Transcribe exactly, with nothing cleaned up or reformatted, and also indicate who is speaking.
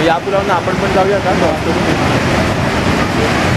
Speaker 1: या पुलावरून आपण पण जाऊया का क्रॉस करून.